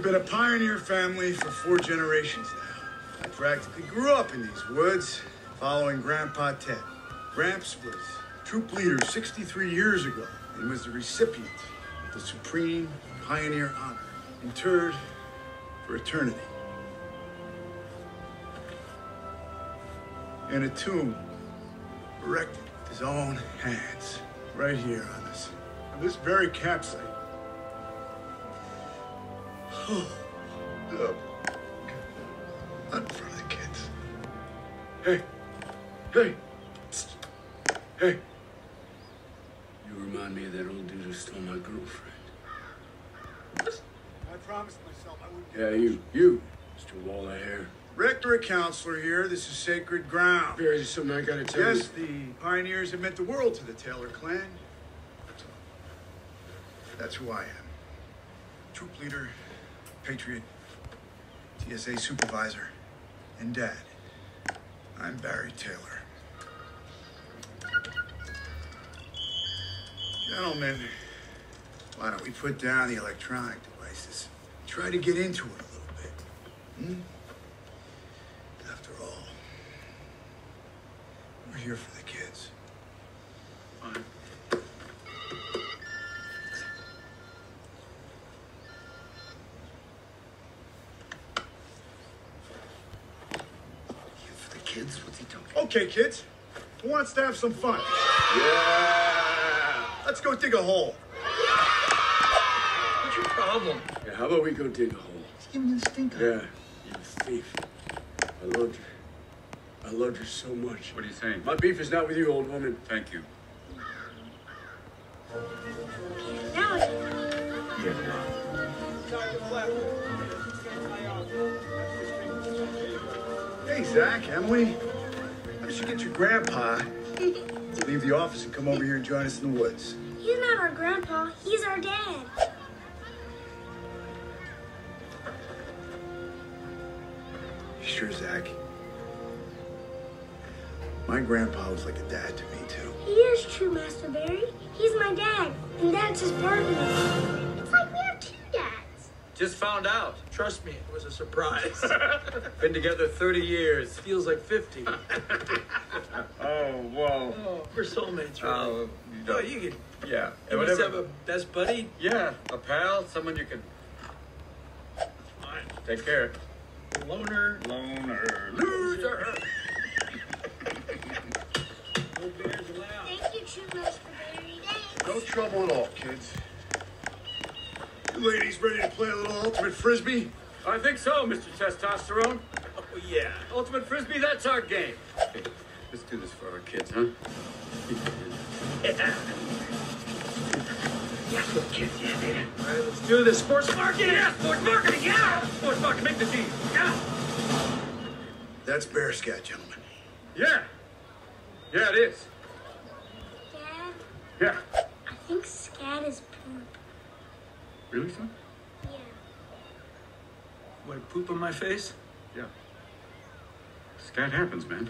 We've been a pioneer family for 4 generations now. I practically grew up in these woods, following Grandpa Ted. Gramps was troop leader 63 years ago and was the recipient of the Supreme Pioneer Honor, interred for eternity. In a tomb erected with his own hands, right here on this very campsite. Oh, no. Not in front of the kids. Hey, hey, psst. Hey. You remind me of that old dude who stole my girlfriend. I promised myself I wouldn't. Yeah, you, Mr. Wallahair. Rector, a counselor here. This is sacred ground. There is something I gotta tell you. Yes, the pioneers have meant the world to the Taylor clan. That's all. That's who I am. Troop leader, patriot, TSA supervisor, and dad. I'm Barry Taylor. Gentlemen, why don't we put down the electronic devices? Try to get into it a little bit. Hmm? After all, we're here for the kids. Fine. For the kids? What's he talking about? Okay, kids. Who wants to have some fun? Yeah! Let's go dig a hole. What's your problem? Yeah, how about we go dig a hole? Just give me the stink eye. Yeah, you thief. I loved you. I loved you so much. What are you saying? My beef is not with you, old woman. Thank you. Now Hey, Zach, Emily. Why don't you get your grandpa to leave the office and come over here and join us in the woods? he's not our grandpa, he's our dad. You sure, Zach? My grandpa was like a dad to me, too. He is true, Master Barry. He's my dad, and Dad's his partner. It's like we have 2 dads. Just found out. Trust me, it was a surprise. Been together 30 years. Feels like 50. Oh, whoa. Oh, we're soulmates, right? Oh, Oh, you can. yeah. You must have a best buddy. Yeah, a pal, someone you can. Fine. Take care. Loner. Loner. Loser. No bears allowed. Thank you, true Master Barry. Thanks. No trouble at all, kids. You ladies ready to play a little ultimate frisbee? I think so, Mr. Testosterone. Oh, yeah. Ultimate Frisbee, that's our game. Hey, let's do this for our kids, huh? Yeah, good kids, yeah, man. All right, let's do this. Sports marketing. Yeah, sports marketing, yeah! Sports marketing, make the team. Yeah! That's bear scat, gentlemen. Yeah! Yeah, it is. Dad, Yeah. I think scat is poop. Really, son? Yeah. What, poop on my face? Yeah. Scat happens, man.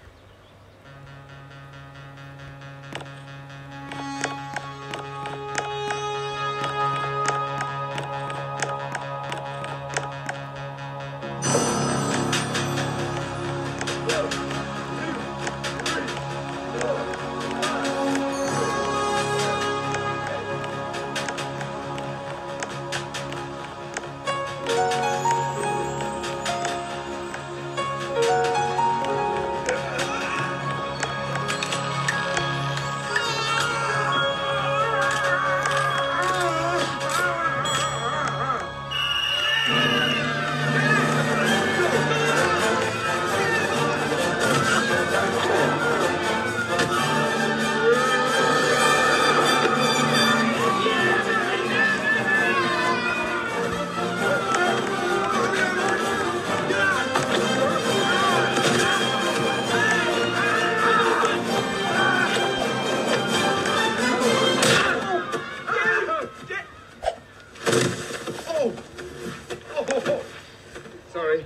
Sorry.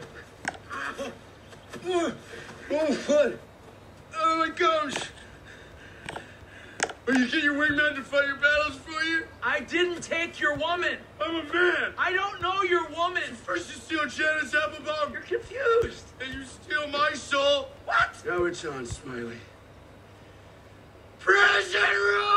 Oh, what? Oh, my gosh. Are you get your wingman to fight your battles for you? I didn't take your woman. I'm a man. I don't know your woman. First you steal Janice Applebaum, You're confused. then you steal my soul. What? Now it's on, Smiley. Prison rule!